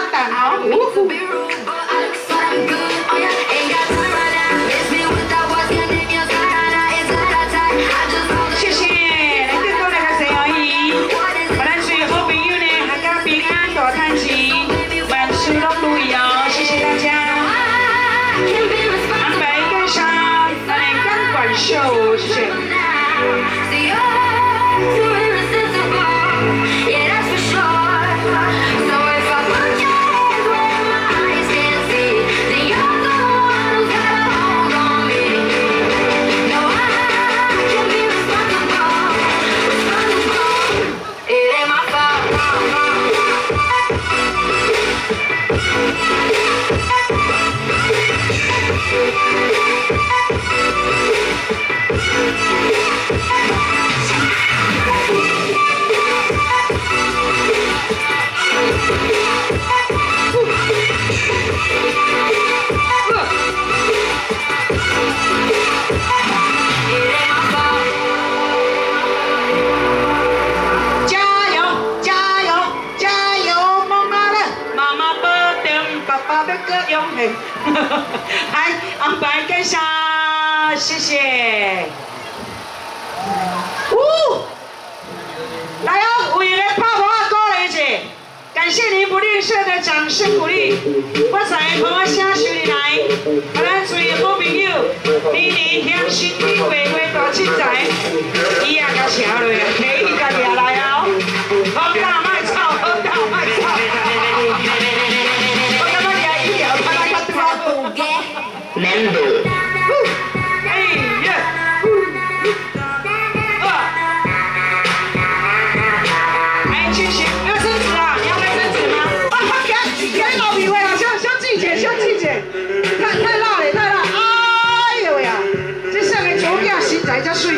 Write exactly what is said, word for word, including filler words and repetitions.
蛋好。谢谢，来更多来个小阿姨，把咱所有好朋友呢，大家平安大赚钱，万事拢如意哦！谢谢大家。安排跟上，咱的钢管秀，谢谢。 来，安排跟上，谢谢。呜，来哦，为了泡沫啊，鼓励一下，感谢您不吝啬的掌声鼓励。我在帮我写收入来，把咱所有好朋友，年年添身体，月月大七财，伊也甲请落啊，提伊家己也来哦。好大卖草，好大卖草。 Member。 哎呀！哎，谢谢，要升职啊？你要来升职吗？啊，快给给老米喂啊！小小季姐，小季姐，太太辣了，太辣！哎呦呀，这上个酒家身材才水。